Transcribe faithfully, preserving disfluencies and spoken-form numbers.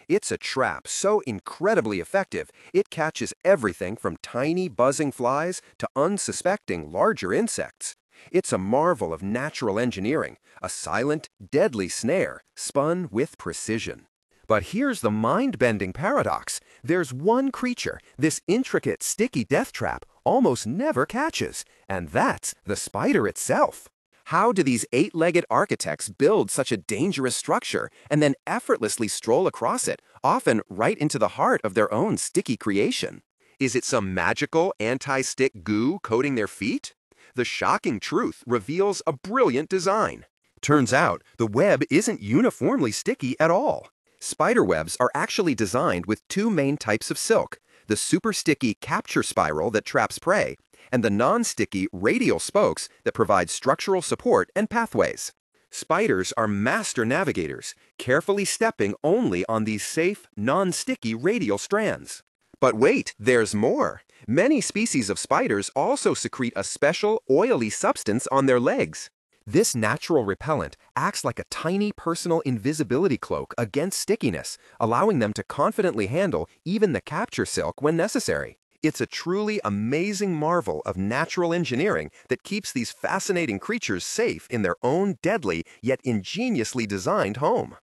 It's a trap so incredibly effective, it catches everything from tiny buzzing flies to unsuspecting larger insects. It's a marvel of natural engineering, a silent, deadly snare spun with precision. But here's the mind-bending paradox. There's one creature this intricate, sticky death trap almost never catches, and that's the spider itself. How do these eight-legged architects build such a dangerous structure and then effortlessly stroll across it, often right into the heart of their own sticky creation? Is it some magical anti-stick goo coating their feet? The shocking truth reveals a brilliant design. Turns out, the web isn't uniformly sticky at all. Spider webs are actually designed with two main types of silk: the super sticky capture spiral that traps prey, and the non-sticky radial spokes that provide structural support and pathways. Spiders are master navigators, carefully stepping only on these safe, non-sticky radial strands. But wait, there's more. Many species of spiders also secrete a special, oily substance on their legs. This natural repellent acts like a tiny personal invisibility cloak against stickiness, allowing them to confidently handle even the capture silk when necessary. It's a truly amazing marvel of natural engineering that keeps these fascinating creatures safe in their own deadly yet ingeniously designed home.